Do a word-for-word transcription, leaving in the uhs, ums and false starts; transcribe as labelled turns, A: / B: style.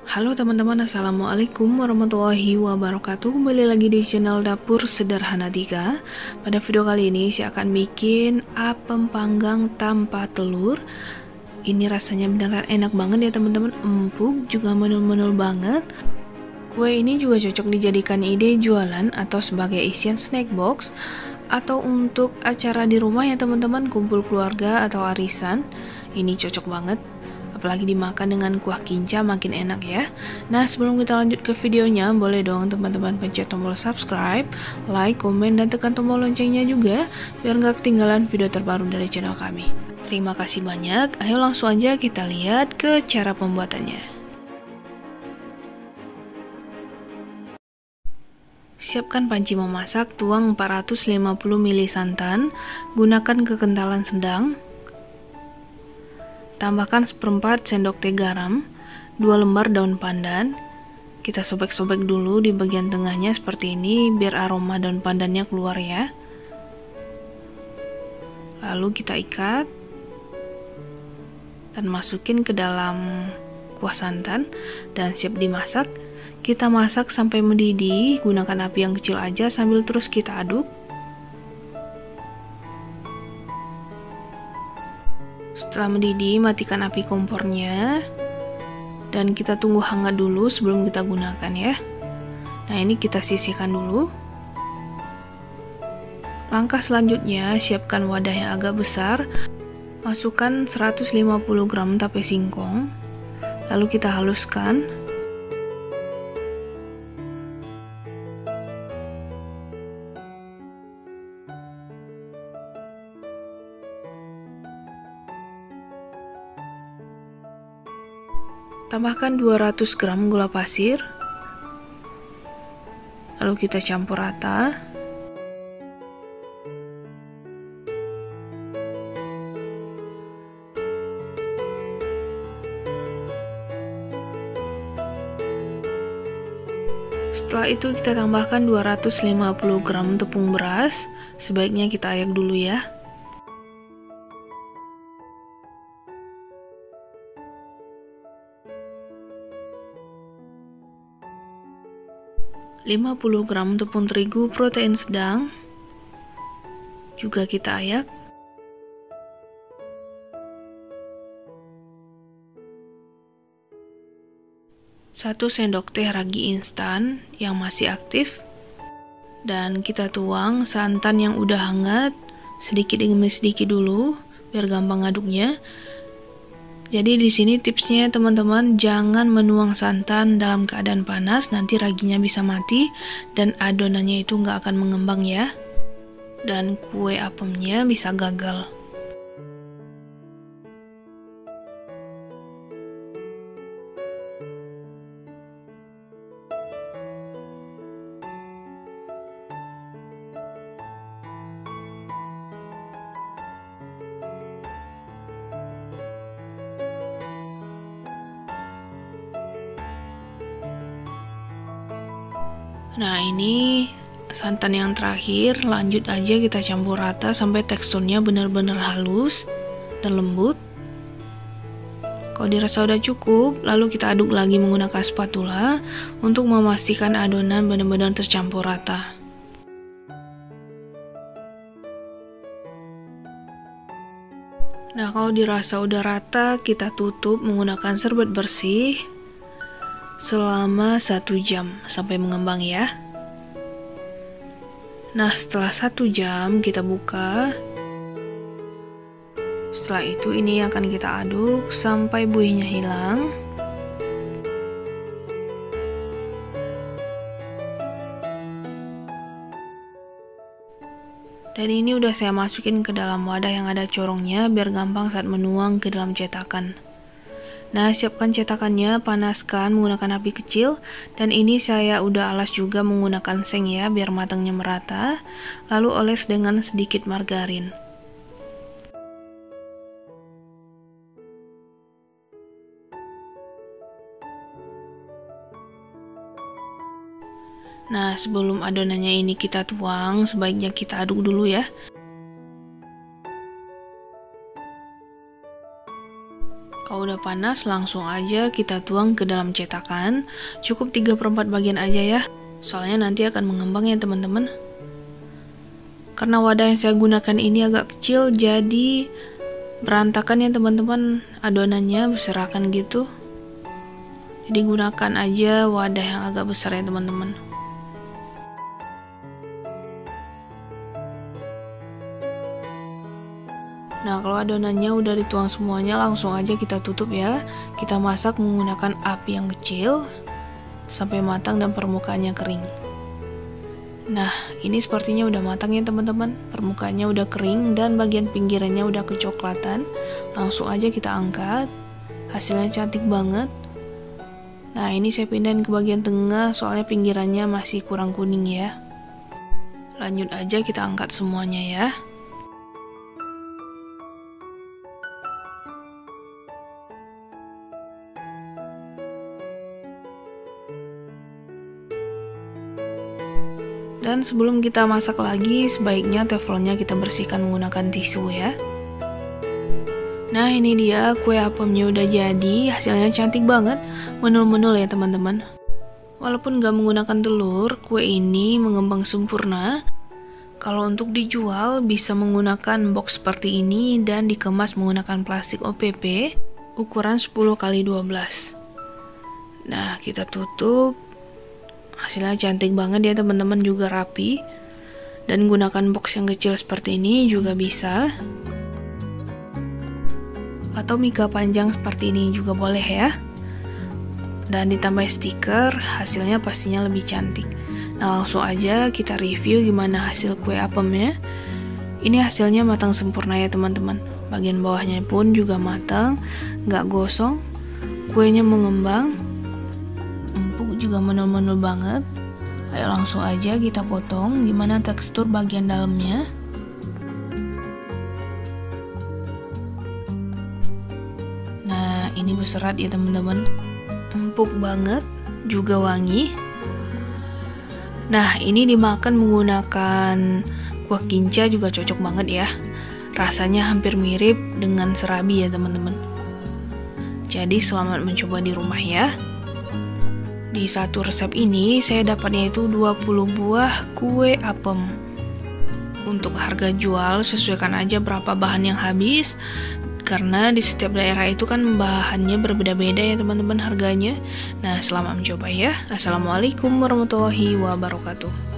A: Halo teman-teman, assalamualaikum warahmatullahi wabarakatuh. Kembali lagi di channel Dapur Sederhana tiga. Pada video kali ini saya akan bikin apem panggang tanpa telur. Ini rasanya beneran enak banget ya teman-teman, empuk juga menul-menul banget. Kue ini juga cocok dijadikan ide jualan atau sebagai isian snack box, atau untuk acara di rumah ya teman-teman, kumpul keluarga atau arisan. Ini cocok banget, apalagi dimakan dengan kuah kinca makin enak ya. Nah, sebelum kita lanjut ke videonya, boleh dong teman-teman pencet tombol subscribe, like, komen, dan tekan tombol loncengnya juga biar nggak ketinggalan video terbaru dari channel kami. Terima kasih banyak. Ayo langsung aja kita lihat ke cara pembuatannya. Siapkan panci memasak, tuang empat ratus lima puluh mililiter santan, gunakan kekentalan sedang. Tambahkan seperempat sendok teh garam, dua lembar daun pandan. Kita sobek-sobek dulu di bagian tengahnya seperti ini biar aroma daun pandannya keluar ya. Lalu kita ikat dan masukin ke dalam kuah santan dan siap dimasak. Kita masak sampai mendidih, gunakan api yang kecil aja sambil terus kita aduk. Setelah mendidih, matikan api kompornya dan kita tunggu hangat dulu sebelum kita gunakan ya. Nah, ini kita sisihkan dulu. Langkah selanjutnya, siapkan wadah yang agak besar. Masukkan seratus lima puluh gram tape singkong. Lalu kita haluskan. Tambahkan dua ratus gram gula pasir, lalu kita campur rata. Setelah itu kita tambahkan dua ratus lima puluh gram tepung beras, sebaiknya kita ayak dulu ya. lima puluh gram tepung terigu protein sedang juga kita ayak. satu sendok teh ragi instan yang masih aktif, dan kita tuang santan yang udah hangat sedikit demi sedikit dulu biar gampang ngaduknya. Jadi di sini tipsnya teman-teman, jangan menuang santan dalam keadaan panas, nanti raginya bisa mati dan adonannya itu nggak akan mengembang ya, dan kue apemnya bisa gagal. Nah, ini santan yang terakhir, lanjut aja kita campur rata sampai teksturnya benar-benar halus dan lembut. Kalau dirasa udah cukup, lalu kita aduk lagi menggunakan spatula untuk memastikan adonan benar-benar tercampur rata. Nah, kalau dirasa udah rata, kita tutup menggunakan serbet bersih selama satu jam sampai mengembang ya. Nah, setelah satu jam kita buka. Setelah itu ini akan kita aduk sampai buihnya hilang. Dan ini udah saya masukin ke dalam wadah yang ada corongnya biar gampang saat menuang ke dalam cetakan. Nah, siapkan cetakannya, panaskan menggunakan api kecil, dan ini saya udah alas juga menggunakan seng ya biar matangnya merata, lalu oles dengan sedikit margarin. Nah, sebelum adonannya ini kita tuang, sebaiknya kita aduk dulu ya. Kalau udah panas, langsung aja kita tuang ke dalam cetakan. Cukup tiga per empat bagian aja ya, soalnya nanti akan mengembang ya teman-teman. Karena wadah yang saya gunakan ini agak kecil, jadi berantakan ya teman-teman, adonannya berserakan gitu. Jadi gunakan aja wadah yang agak besar ya teman-teman. Nah, kalau adonannya udah dituang semuanya, langsung aja kita tutup ya. Kita masak menggunakan api yang kecil sampai matang dan permukaannya kering. Nah, ini sepertinya udah matang ya teman-teman. Permukaannya udah kering dan bagian pinggirannya udah kecoklatan. Langsung aja kita angkat. Hasilnya cantik banget. Nah, ini saya pindahin ke bagian tengah soalnya pinggirannya masih kurang kuning ya. Lanjut aja kita angkat semuanya ya. Dan sebelum kita masak lagi, sebaiknya teflonnya kita bersihkan menggunakan tisu ya. Nah, ini dia kue apemnya udah jadi, hasilnya cantik banget, menul-menul ya teman-teman. Walaupun gak menggunakan telur, kue ini mengembang sempurna. Kalau untuk dijual, bisa menggunakan box seperti ini dan dikemas menggunakan plastik O P P ukuran sepuluh kali dua belas. Nah, kita tutup. Hasilnya cantik banget ya teman-teman, juga rapi. Dan gunakan box yang kecil seperti ini juga bisa. Atau mika panjang seperti ini juga boleh ya. Dan ditambah stiker, hasilnya pastinya lebih cantik. Nah, langsung aja kita review gimana hasil kue apemnya. Ini hasilnya matang sempurna ya teman-teman. Bagian bawahnya pun juga matang, nggak gosong. Kuenya mengembang, empuk juga menul-menul banget. Ayo langsung aja kita potong gimana tekstur bagian dalamnya. Nah, ini berserat ya teman-teman. Empuk banget, juga wangi. Nah, ini dimakan menggunakan kuah kinca juga cocok banget ya. Rasanya hampir mirip dengan serabi ya teman-teman. Jadi selamat mencoba di rumah ya. Di satu resep ini saya dapatnya itu dua puluh buah kue apem. Untuk harga jual sesuaikan aja berapa bahan yang habis, karena di setiap daerah itu kan bahannya berbeda-beda ya teman-teman harganya. Nah, selamat mencoba ya. Assalamualaikum warahmatullahi wabarakatuh.